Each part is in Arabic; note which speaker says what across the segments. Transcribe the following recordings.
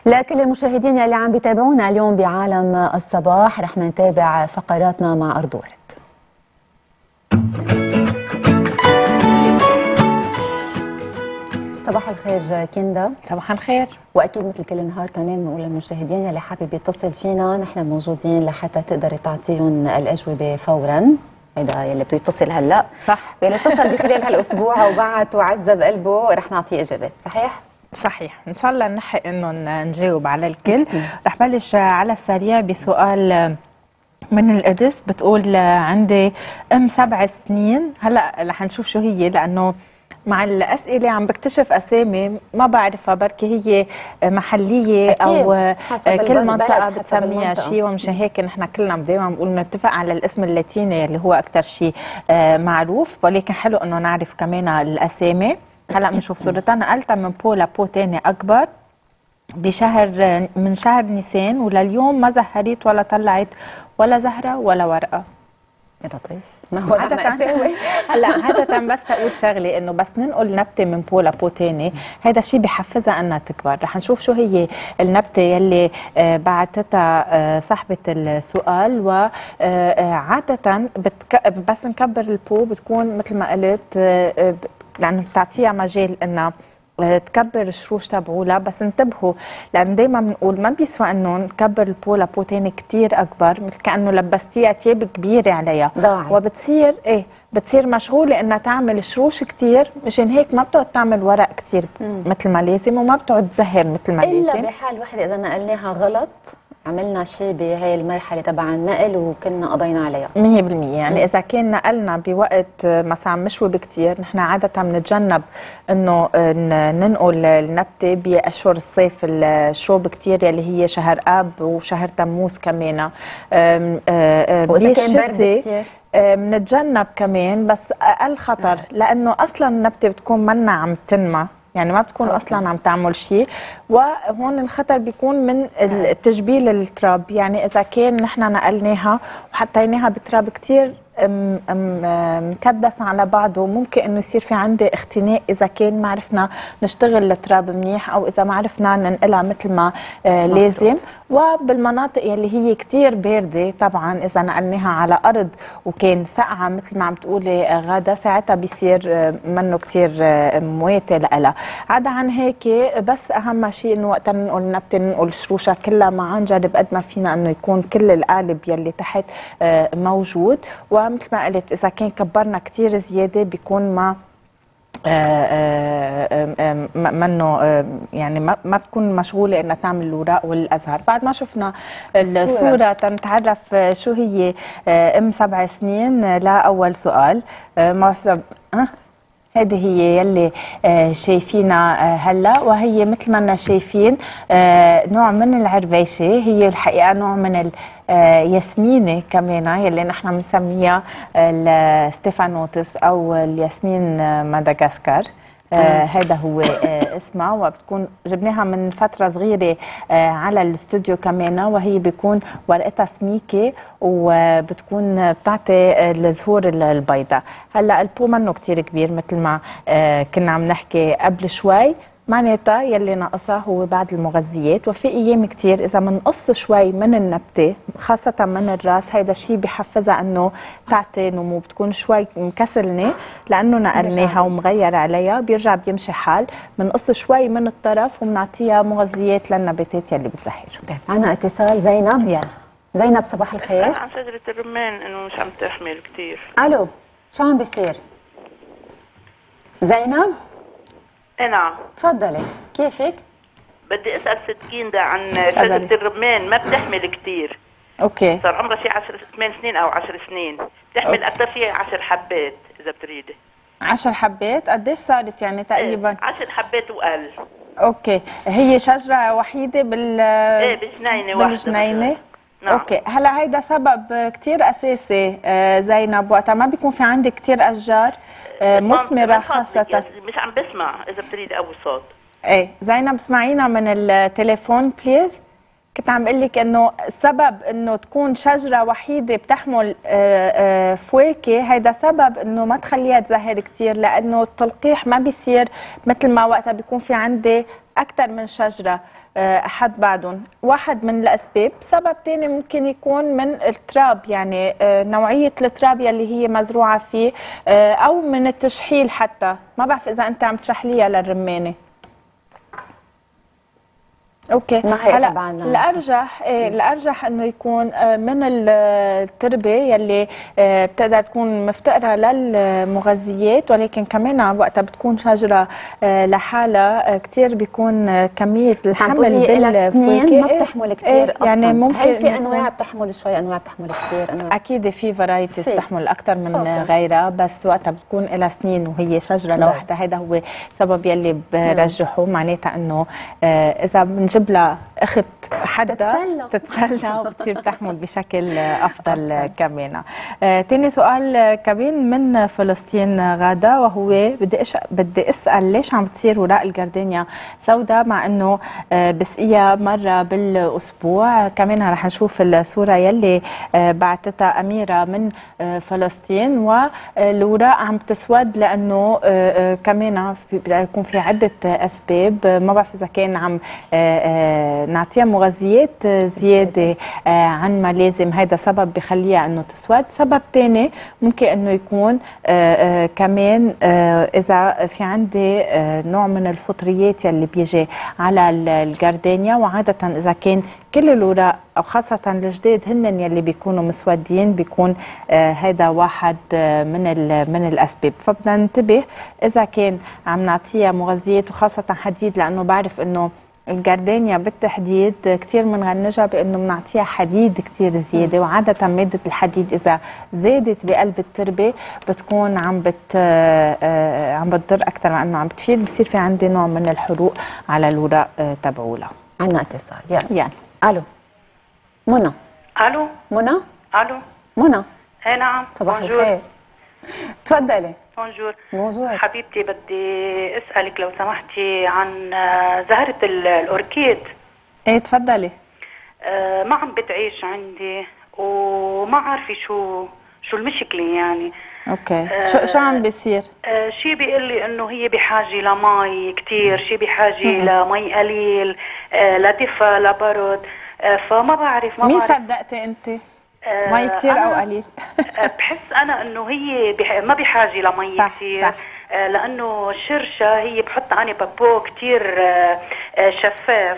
Speaker 1: لكل المشاهدين اللي عم بيتابعونا اليوم بعالم الصباح رح نتابع فقراتنا مع أرض ورد. صباح الخير كندا.
Speaker 2: صباح الخير.
Speaker 1: واكيد مثل كل نهار تنين بنقول للمشاهدين اللي حابب يتصل فينا نحن موجودين لحتى تقدري تعطيهم الاجوبه فورا. هيدا يلي بده يتصل هلا
Speaker 2: صح،
Speaker 1: يلي اتصل بخلال هالاسبوع وبعت وعذب قلبه رح نعطيه اجابات. صحيح؟
Speaker 2: صحيح، ان شاء الله نلحق انه نجاوب على الكل. رح بلش على السريع بسؤال من القدس. بتقول عندي 7 سنين. هلا رح نشوف شو هي، لانه مع الاسئله عم بكتشف اسامي ما بعرفها، بركي هي محليه او كل منطقه بتسميها شيء، ومشان هيك نحن كلنا دائما بنقول نتفق على الاسم اللاتيني اللي هو اكثر شيء معروف، ولكن حلو انه نعرف كمان الاسامي. هلا بنشوف صورتها. نقلتها من بو لبو ثاني اكبر من شهر نيسان، ولليوم ما زهريت ولا طلعت ولا زهره ولا ورقه.
Speaker 1: لطيف. ما هو مأساوي.
Speaker 2: هلا عادة بس تقول شغله انه بس ننقل نبته من بو لبو ثاني، هذا الشيء بحفزها انها تكبر. رح نشوف شو هي النبته يلي بعتتها صاحبه السؤال. وعادة بس نكبر البو بتكون مثل ما قلت، لانه بتعطيها مجال انها تكبر الشروش تبعولها. بس انتبهوا، لان دائما بنقول ما بيسوى انه نكبر البو لبو ثاني كثير اكبر، مثل كانه لبستيها ثياب كبيره عليها وبتصير بتصير مشغوله انها تعمل شروش كثير، مشان هيك ما بتقعد تعمل ورق كثير مثل ما لازم، وما بتقعد تزهر مثل ما لازم،
Speaker 1: الا بحال وحده اذا نقلناها غلط، عملنا شيء بهي المرحله تبع النقل وكنا قضينا عليها
Speaker 2: 100%. يعني اذا كان نقلنا بوقت مثلا مشوي بكثير، نحن عاده بنتجنب انه ننقل النبته باشهر الصيف الشوب كثير، يلي هي شهر اب وشهر تموز كمان.
Speaker 1: واذا كان برد كثير
Speaker 2: بنتجنب كمان، بس اقل خطر، لانه اصلا النبته بتكون منا عم تنمى، يعني ما بتكون اصلا عم تعمل شيء. وهون الخطر بيكون من التجبيل التراب. يعني اذا كان نحن نقلناها وحطيناها بتراب كثير مكدس على بعضه، ممكن انه يصير في عندي اختناق اذا كان ما عرفنا نشتغل التراب منيح، او اذا ما عرفنا ننقلها مثل ما لازم. وبالمناطق يلي هي كثير بارده، طبعا اذا نقلناها على ارض وكان سقعه مثل ما عم تقولي غاده، ساعتها بيصير منه كثير مواتي لها. عدا عن هيك، بس اهم شيء انه وقت ننقل نبته ننقل شروشها كلها معا، نجرب قد ما فينا انه يكون كل القالب يلي تحت موجود. ومثل ما قلت، اذا كان كبرنا كثير زياده بيكون ما منه، يعني ما بتكون مشغوله انها تعمل الوراق والازهار. بعد ما شفنا الصوره تنتعرف شو هي 7 سنين لاول سؤال. ما هذه هي يلي شايفينها هلا، وهي مثل ما شايفين نوع من العربيشه. هي الحقيقه نوع من الياسمينه كمان، يلي نحن بنسميها الستيفانوتس او الياسمين مدغشقر. هذا هو اسمها، وبتكون جبناها من فتره صغيره على الاستوديو كمان، وهي بيكون ورقتها سميكه وبتكون بتعطي الزهور البيضاء. هلا البو منه كثير كبير مثل ما كنا عم نحكي قبل شوي، معناتها يلي ناقصها هو بعض المغذيات. وفي ايام كثير اذا بنقص شوي من النبته خاصه من الراس، هيدا الشيء بحفزها انه تعطي نمو. بتكون شوي مكسلنه لانه نقلناها ومغير عليها، بيرجع بيمشي حال. بنقص شوي من الطرف وبنعطيها مغذيات للنباتات يلي بتزهر.
Speaker 1: طيب معنا اتصال. زينب.
Speaker 2: يلا
Speaker 1: زينب، صباح الخير.
Speaker 3: عن شجره الرمان انه مش عم تحمل كثير.
Speaker 1: الو، شو عم بيصير؟ زينب.
Speaker 3: نعم
Speaker 1: تفضلي، كيفك؟
Speaker 3: بدي اسال ست كيندا عن شجره الرمان، ما بتحمل كثير.
Speaker 2: اوكي.
Speaker 3: صار عمرها شي 8 سنين او 10 سنين، بتحمل اكثر شيء 10 حبات اذا بتريدي.
Speaker 2: 10 حبات؟ قديش صارت يعني تقريبا؟
Speaker 3: 10 حبات وقل.
Speaker 2: اوكي. هي شجره وحيده
Speaker 3: بجنينه واحده.
Speaker 2: بالجنينه.
Speaker 3: نعم.
Speaker 2: اوكي. هلا هيدا سبب كثير اساسي زينب، وقتها ما بيكون في عندك كثير اشجار مثمره خاصه.
Speaker 3: مش عم بسمع، اذا بتريدي ابو صوت.
Speaker 2: ايه زينب، اسمعينا من التليفون بليز. كنت عم بقول لك انه السبب انه تكون شجره وحيده بتحمل فواكه، هيدا سبب انه ما تخليها تزهر كثير، لانه التلقيح ما بيصير مثل ما وقتها بيكون في عندي اكثر من شجره حد بعدهم. واحد من الاسباب. سبب ثاني ممكن يكون من التراب، يعني نوعيه التراب يلي هي مزروعه فيه، او من التشحيل حتى. ما بعرف اذا انت عم تشحليها للرمانه. اوكي، هلا الارجح انه يكون من التربه يلي بتقدر تكون مفتقره للمغذيات، ولكن كمان وقتها بتكون شجره لحالها كثير بيكون كميه الحمل
Speaker 1: بالفواكه ما بتحمل كثير اصلا.
Speaker 2: يعني ممكن
Speaker 1: هل في انواع بتحمل شوي، انواع بتحمل كثير انواع؟
Speaker 2: اكيد في فرايتيز بتحمل اكثر من غيرها، بس وقتها بتكون لها سنين وهي شجره لوحدها. هذا هو السبب يلي برجحه. معناتها انه اذا بنجيب لها اخت حدا تتسلى وبتصير تحمل بشكل افضل كمان. ثاني سؤال كمان من فلسطين غاده، وهو بدي اسال ليش عم بتصير وراق الجاردينيا سوداء مع انه بسقيها مره بالاسبوع؟ كمان رح نشوف الصوره يلي بعثتها اميره من فلسطين، والوراق عم تسود لانه كمان بيكون في عده اسباب. ما بعرف اذا كان عم نعطيها مغذيات زياده عن ما لازم، هذا سبب بخليها انه تسود. سبب ثاني ممكن انه يكون كمان اذا في عندي نوع من الفطريات يلي بيجي على الجاردينيا، وعاده اذا كان كل الوراق او خاصه الجداد هن يلي بيكونوا مسودين، بيكون هذا واحد من الاسباب. فبدنا ننتبه اذا كان عم نعطيها مغذيات وخاصه حديد، لانه بعرف انه الجاردينيا بالتحديد كثير بنغنجها بانه بنعطيها حديد كثير زياده، وعاده ماده الحديد اذا زادت بقلب التربه بتكون عم بتضر اكثر ما انه عم بتفيد. بصير في عندي نوع من الحروق على الوراق تبعولها.
Speaker 1: عندنا اتصال.
Speaker 2: يعني
Speaker 1: الو منى.
Speaker 3: الو
Speaker 1: منى.
Speaker 3: الو
Speaker 1: منى.
Speaker 3: اي نعم.
Speaker 1: صباح الخير. تفضلي.
Speaker 3: بونجور حبيبتي، بدي اسالك لو سمحتي عن زهره الاوركيد.
Speaker 2: ايه تفضلي.
Speaker 3: ما عم بتعيش عندي وما عارفه شو المشكله يعني.
Speaker 2: اوكي. شو عم بيصير؟
Speaker 3: شي بيقول لي انه هي بحاجه لمي كثير، شي بحاجه لمي قليل، لدفى لبرد. فما بعرف
Speaker 2: مين صدقتي انت؟ مي كثير او قليل؟
Speaker 3: بحس انا انه هي ما بحاجه لمي كثير، لانه الشرشه هي بحط انا بابو كثير شفاف.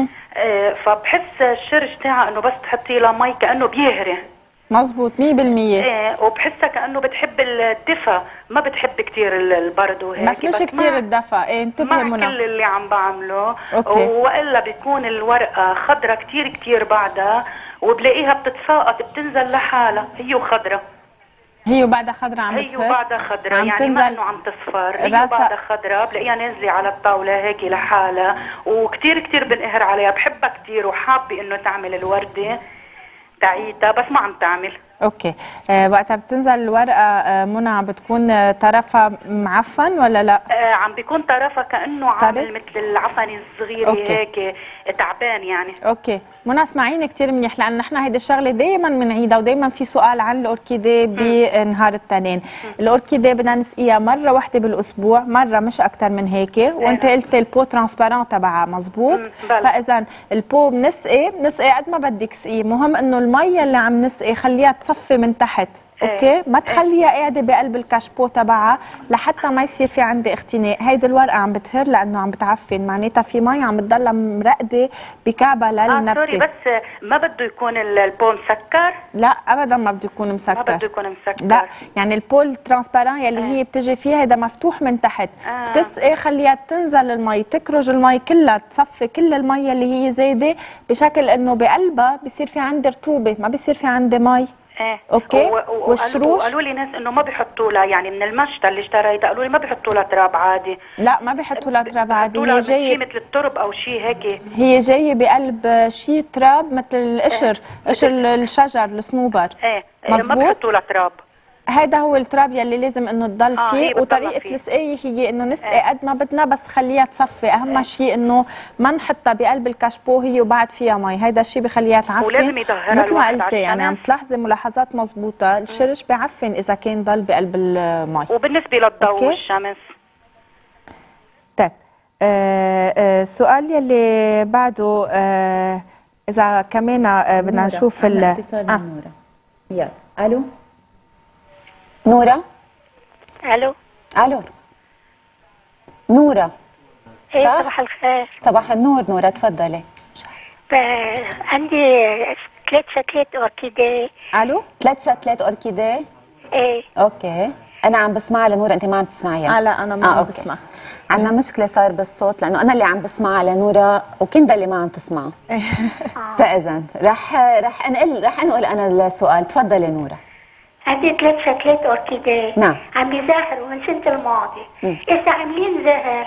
Speaker 3: فبحس الشرش تاعها انه بس تحطي له مي كانه بيهري.
Speaker 2: مزبوط 100%.
Speaker 3: وبحسها كانه بتحب الدفى، ما بتحب كثير البرد وهيك.
Speaker 2: بس مش كثير الدفى. انتبهي منى.
Speaker 3: كل اللي عم بعمله. والا بتكون الورقه خضره كثير بعدها، وبلاقيها بتتساقط بتنزل لحالها هي وخضره.
Speaker 2: هي وبعدها خضره عم
Speaker 3: تنزل. هي وبعدها خضره يعني ما انه عم تصفر. هي وبعدها خضره بلاقيها نازله على الطاوله هيك لحالها، وكثير بنقهر عليها. بحبها كثير وحابه انه تعمل الورده تعيتها، بس ما عم تعمل.
Speaker 2: اوكي. وقتها بتنزل الورقه منى عم بتكون طرفها معفن ولا لا؟
Speaker 3: عم بيكون طرفها كانه عامل مثل العفن الصغيره هيك تعبان يعني.
Speaker 2: اوكي منى اسمعيني كثير منيح، لان نحن هيدي الشغله دائما بنعيدها، ودائما في سؤال عن الاوركيديه بنهار التنين. الاوركيديه بدنا نسقيها مره واحده بالاسبوع، مره مش اكثر من هيك. وانت قلتي البو ترانسبارون تبعها مزبوط. فاذا البو بنسقي قد ما بدك سقيه، مهم انه المي اللي عم نسقي خليها تصفي من تحت. اوكي، ما تخليها قاعده بقلب الكاشبو تبعها لحتى ما يصير في عندي اختناق. هيدي الورقه عم بتهر لانه عم بتعفن، معناتها في مي عم بتضلها مرقده بكعبها للنبته.
Speaker 3: سوري، بس ما بده يكون البو مسكر؟
Speaker 2: لا ابدا ما بده يكون مسكر.
Speaker 3: ما بده يكون مسكر.
Speaker 2: لا يعني البو الترانسبارون يلي هي بتجي فيها هذا مفتوح من تحت. بتسقي خليها تنزل المي، تكرج المي كلها، تصفي كل المي اللي هي زايده، بشكل انه بقلبها بصير في عندي رطوبه، ما بصير في عندي مي. اوكي. والشروش
Speaker 3: قالوا لي ناس انه ما بيحطوا لها، يعني من المشتى اللي اشتريتها قالوا لي ما بيحطوا لها تراب عادي.
Speaker 2: لا ما بيحطوا لها تراب عادي، هي جايه
Speaker 3: مثل الترب او شيء هيك.
Speaker 2: هي جايه بقلب شيء تراب مثل القشر، قشر الشجر الصنوبر.
Speaker 3: ما بيحطوا لها تراب.
Speaker 2: هذا هو التراب يلي لازم انه تضل فيه، وطريقه السقايه هي انه نسقي قد ما بدنا بس خليها تصفي. اهم شيء انه ما نحطها بقلب الكاشبو هي وبعد فيها مي، هيدا الشيء بخليها تعفن.
Speaker 3: ولازم يطهرها
Speaker 2: مثل ما قلتي يعني عم تلاحظي ملاحظات مضبوطه. الشرش بيعفن اذا كان ضل بقلب المي.
Speaker 3: وبالنسبه للضوء والشمس.
Speaker 2: طيب السؤال يلي بعده اذا كمان بدنا نشوف
Speaker 1: اتصال نورة. يلا الو نورة.
Speaker 4: الو
Speaker 1: نورة.
Speaker 4: ايه صباح الخير.
Speaker 1: صباح النور نورة، تفضلي.
Speaker 4: عندي 3 شتلات اوركيديه.
Speaker 2: الو
Speaker 1: 3 شتلات اوركيديه.
Speaker 4: ايه
Speaker 1: اوكي، انا عم بسمعها لنورة، انت ما عم تسمعيها.
Speaker 2: لا انا ما عم بسمع.
Speaker 1: عندنا مشكله صار بالصوت لانه انا اللي عم بسمعها لنورة وكندا اللي ما عم تسمع. فاذا رح انقل انا السؤال. تفضلي نورة.
Speaker 4: عندي 3 شتلات اوركيديه.
Speaker 1: نعم.
Speaker 4: عم بيزهروا من سنه الماضي. هسه عاملين زهر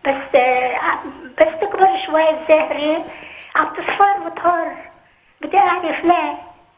Speaker 4: بس تكبر شوي الزهره عم تصفر وتهر. بدي اعرف ليه.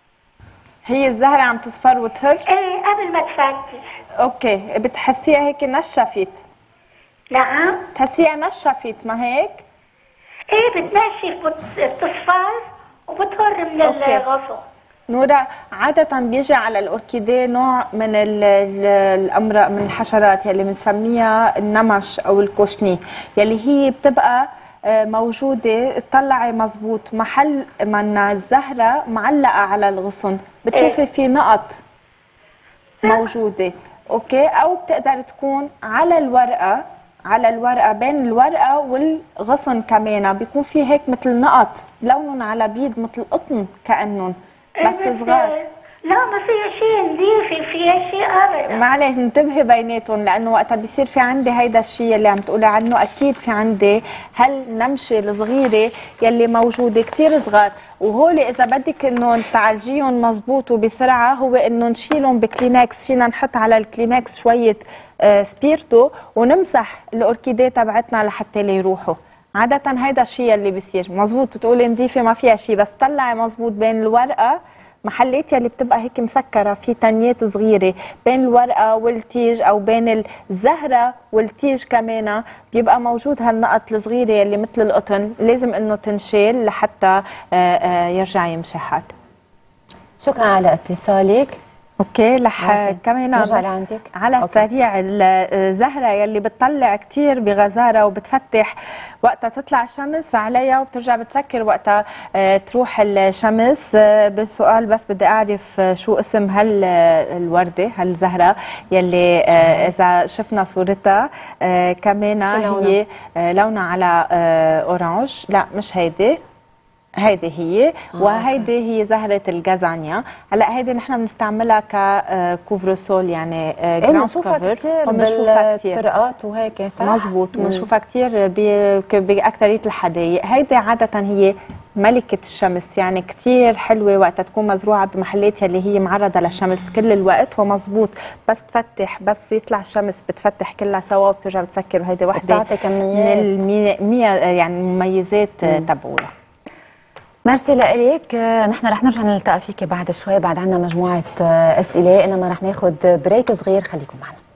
Speaker 2: هي الزهره عم تصفر وتهر؟
Speaker 4: ايه قبل ما تفتح.
Speaker 2: اوكي، بتحسيها هيك نشفت؟
Speaker 4: نعم
Speaker 2: تحسيها نشفت ما هيك؟
Speaker 4: ايه بتنشف بتصفر وبتهر من الغصن.
Speaker 2: نورة، عادة بيجي على الأوركيديه نوع من الأمراض من الحشرات يلي بنسميها النمش أو الكوشني، يلي هي بتبقى موجودة. تطلعي مزبوط محل ما الزهرة معلقة على الغصن بتشوفي في نقط موجودة. اوكي، أو بتقدر تكون على الورقة بين الورقة والغصن كمان بيكون في هيك مثل نقط لونهم على بيض مثل قطن كأنهم بس صغار.
Speaker 4: لا ما فيها شيء نظيف، فيها شيء ابدا.
Speaker 2: معلش انتبهي بيناتهم، لانه وقتها بيصير في عندي هيدا الشيء اللي عم تقولي عنه، اكيد في عندي هالنمشه الصغيره يلي موجوده كثير صغار، وهول اذا بدك انه تعالجيهم مزبوط وبسرعه هو انه نشيلهم بكلينكس. فينا نحط على الكلينكس شويه سبيرتو ونمسح الاوركيديه تبعتنا لحتى يروحوا. عاده هيدا الشيء اللي بيصير مزبوط. بتقولي نظيفه ما فيها شيء، بس طلعي مزبوط بين الورقه محلات يلي بتبقى هيك مسكره في تنيات صغيره بين الورقه والتيج او بين الزهره والتيج كمان بيبقى موجود هالنقط الصغيره يلي مثل القطن، لازم انه تنشال لحتى يرجع يمشي حال.
Speaker 1: شكرا على اتصالك.
Speaker 2: اوكي، كمان على السريع الزهره يلي بتطلع كثير بغزاره وبتفتح وقتها تطلع الشمس عليها وبترجع بتسكر وقتها تروح الشمس. بالسؤال بس بدي اعرف شو اسم هالورده هالزهره يلي اذا شفنا صورتها كمان هي لونها على اورانج. لا مش هيدي هي وهيدي هي زهرة الجازانيا. هلا هيدي نحن بنستعملها ككوفروسول يعني
Speaker 1: بنشوفها كثير بالطرقات وهيك صح؟
Speaker 2: مزبوط، بنشوفها كثير باكثريه الحدائق. هيدي عادة هي ملكة الشمس، يعني كثير حلوة وقتها تكون مزروعة بمحلات اللي هي معرضة للشمس كل الوقت، ومزبوط بس تفتح بس يطلع الشمس بتفتح كلها سوا وبترجع بتسكر. وهيدي وحدة من يعني المميزات تبعولها.
Speaker 1: ميرسي لك. نحن رح نرجع نلتقى فيك بعد شوي، بعد عنا مجموعة أسئلة، إنما رح ناخد بريك صغير. خليكم معنا.